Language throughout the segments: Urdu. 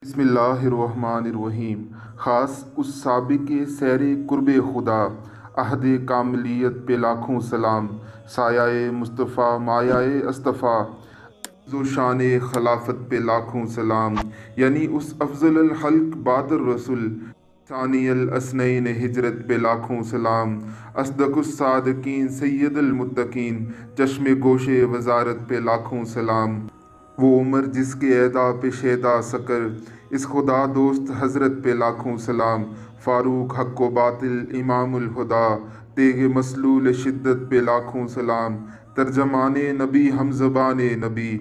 بسم اللہ الرحمن الرحیم۔ خاص اس سابق سیر قرب خدا عہد کاملیت پہ لاکھوں سلام، سایہ مصطفیٰ مایہ اصطفیٰ ذو شان خلافت پہ لاکھوں سلام، یعنی اس افضل الخلق بعد الرسول ثانی الاثنین ہجرت پہ لاکھوں سلام، اصدق الصادقین سید المتقین چشم گوش وزارت پہ لاکھوں سلام، وہ عمر جس کے اعدا پہ شیدا سکر اس خدا دوست حضرت پہ لاکھوں سلام، فاروق حق و باطل امام الہدا تیغ مسلول شدت پہ لاکھوں سلام، ترجمان نبی ہم زبان نبی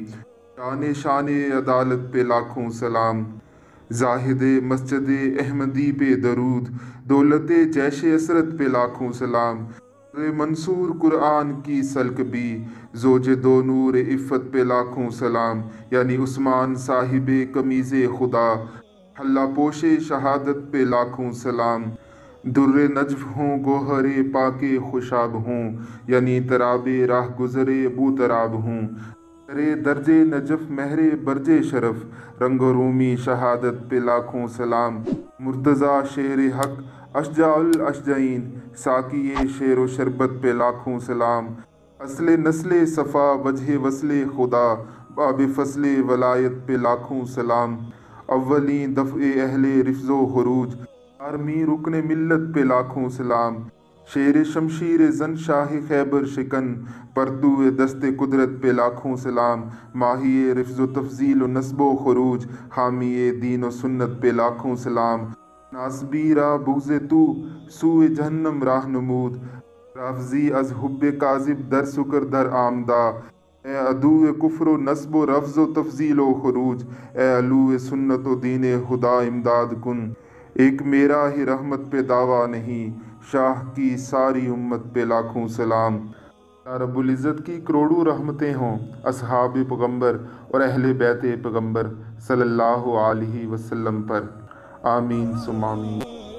شان عدالت پہ لاکھوں سلام، زاہد مسجد احمدی پہ درود دولت جیش عسرت پہ لاکھوں سلام، منصور قرآن کی سلک بھی زوج دو نور عفت پہ لاکھوں سلام، یعنی عثمان صاحب قمیض خدا حلہ پوش شہادت پہ لاکھوں سلام، در نجف ہوں گوہر پاک خوشاب ہوں، یعنی تراب راہ گزر بو تراب ہوں، درے درج نجف مہر برج شرف رنگ و رومی شہادت پہ لاکھوں سلام، مرتضیٰ شیر حق اشجاع الاشجعین ساقی شیر و شربت پہ لاکھوں سلام، اصل نسل صفا وجہ وصل خدا باب فصل ولایت پہ لاکھوں سلام، اولین دفع اہل رفض و خروج آرمی رکن ملت پہ لاکھوں سلام، شیر شمشیر زن شاہ خیبر شکن پرتو دست قدرت پہ لاکھوں سلام، ماہی رفض و تفضیل و نصب و خروج حامی دین و سنت پہ لاکھوں سلام، ناسبی را بغض تو سوئے جہنم راہ نمود رافضی از حب کاذب در سکر در آمدہ، اے عدو کفر و نصب و رفض و تفضیل و خروج، اے علو سنت و دین خدا امداد کن، ایک میرا ہی رحمت پہ دعویٰ نہیں شاہ کی ساری امت پہ لاکھوں سلام۔ اللہ رب العزت کی کروڑوں رحمتیں ہوں اصحاب پیغمبر اور اہل بیت پیغمبر صلی اللہ علیہ وسلم پر، آمین ثم آمین۔